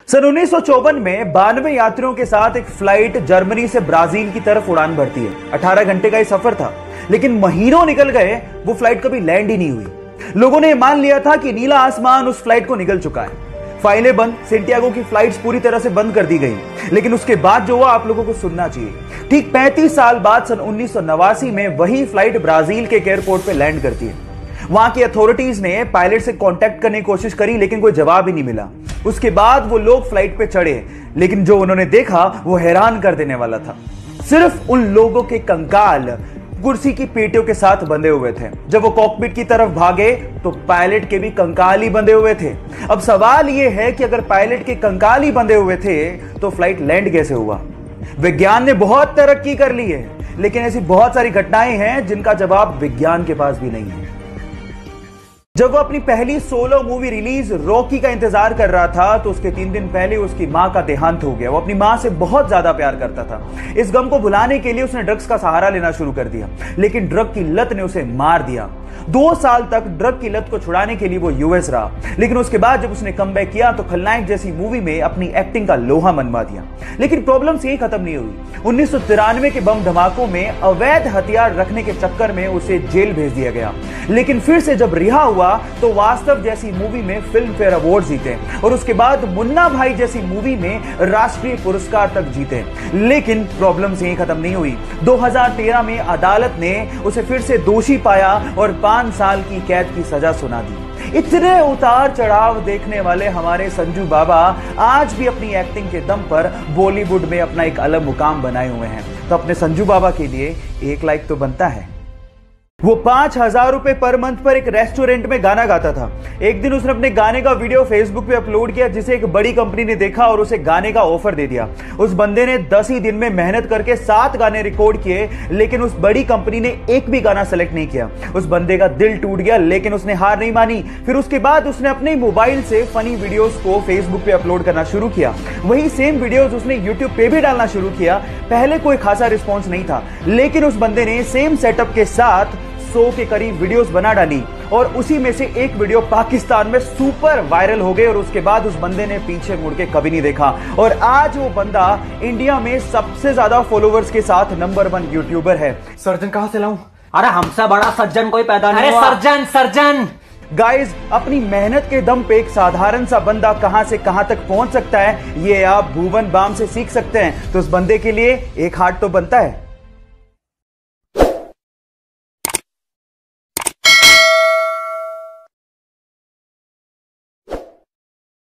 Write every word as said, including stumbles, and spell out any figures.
सन उन्नीस सौ चौवन में बानवे यात्रियों के साथ एक फ्लाइट जर्मनी से ब्राजील की तरफ उड़ान भरती है। अठारह घंटे का यह सफर था, लेकिन महीनों निकल गए, वो फ्लाइट कभी लैंड ही नहीं हुई। लोगों ने मान लिया था कि नीला आसमान उस फ्लाइट को निगल चुका है। फाइलें बंद, सेंटियागो की फ्लाइट्स पूरी तरह से बंद कर दी गई। लेकिन उसके बाद जो हुआ आप लोगों को सुनना चाहिए। ठीक पैंतीस साल बाद सन उन्नीस सौ नवासी में वही फ्लाइट ब्राजील के एयरपोर्ट पे लैंड करती है। वहां की अथॉरिटीज ने पायलट से कांटेक्ट करने की कोशिश करी, लेकिन कोई जवाब ही नहीं मिला। उसके बाद वो लोग फ्लाइट पे चढ़े, लेकिन जो उन्होंने देखा वो हैरान कर देने वाला था। सिर्फ उन लोगों के कंकाल कुर्सी की पेटियों के साथ बंधे हुए थे। जब वो कॉकपिट की तरफ भागे तो पायलट के भी कंकाल ही बंधे हुए थे। अब सवाल यह है कि अगर पायलट के कंकाल ही बंधे हुए थे तो फ्लाइट लैंड कैसे हुआ? विज्ञान ने बहुत तरक्की कर ली है, लेकिन ऐसी बहुत सारी घटनाएं हैं जिनका जवाब विज्ञान के पास भी नहीं है। जब वो अपनी पहली सोलो मूवी रिलीज रॉकी का इंतजार कर रहा था तो उसके तीन दिन पहले उसकी मां का देहांत हो गया। वो अपनी मां से बहुत ज्यादा प्यार करता था। इस गम को भुलाने के लिए उसने ड्रग्स का सहारा लेना शुरू कर दिया, लेकिन ड्रग की लत ने उसे मार दिया। दो साल तक ड्रग की लत को छुड़ाने के लिए वो यूएस रहा, लेकिन उसके बाद जब उसने कमबैक किया तो खलनायक जैसी मूवी में अपनी एक्टिंग का लोहा मनवा दिया। लेकिन प्रॉब्लम्स यही खत्म नहीं हुई। उन्नीस सौ तिरानवे के बम धमाकों में अवैध हथियार रखने के चक्कर में उसे जेल भेज दिया गया। लेकिन फिर से जब रिहा हुआ तो वास्तव जैसी मूवी में फिल्म फेयर अवार्ड जीते और उसके बाद मुन्ना भाई जैसी मूवी में राष्ट्रीय पुरस्कार तक जीते। लेकिन प्रॉब्लम्स यही खत्म नहीं हुई। दो हज़ार तेरह में अदालत ने उसे फिर से दोषी पाया और पांच साल की कैद की सजा सुना दी। इतने उतार चढ़ाव देखने वाले हमारे संजू बाबा आज भी अपनी एक्टिंग के दम पर बॉलीवुड में अपना एक अलग मुकाम बनाए हुए हैं। तो अपने संजू बाबा के लिए एक लाइक तो बनता है। वो पांच हजार रुपए पर मंथ पर एक रेस्टोरेंट में गाना गाता था। एक दिन उसने अपने गाने का वीडियो फेसबुक पे अपलोड किया, जिसे एक बड़ी कंपनी ने देखा और उसे गाने का ऑफर दे दिया। उस बंदे ने दस ही दिन में मेहनत करके सात गाने रिकॉर्ड किए, लेकिन उस बड़ी कंपनी ने एक भी गाना सेलेक्ट नहीं किया। उस बंदे का दिल टूट गया, लेकिन उसने हार नहीं मानी। फिर उसके बाद उसने अपने मोबाइल से फनी वीडियोस को फेसबुक पे अपलोड करना शुरू किया। वही सेम वीडियोस उसने यूट्यूब पे भी डालना शुरू किया। पहले कोई खासा रिस्पॉन्स नहीं था, लेकिन उस बंदे ने सेम सेटअप के साथ सौ के करीब वीडियोस बना डाली और उसी में से एक वीडियो पाकिस्तान में सुपर वायरल हो गई और उसके बाद उस बंदे ने पीछे मुड़ के कभी नहीं देखा और आज वो बंदा इंडिया में सबसे ज्यादा फॉलोवर्स के साथ नंबर वन यूट्यूबर है। सर्जन कहां से लाऊं? अरे हमसे बड़ा सर्जन कोई पैदा नहीं हुआ। अरे सर्जन सर्जन गाइस, अपनी मेहनत के दम पे एक साधारण सा बंदा कहां से कहां तक पहुंच सकता है, ये आप भुवन बाम से सीख सकते हैं। तो उस बंदे के लिए एक हार्ट तो बनता है।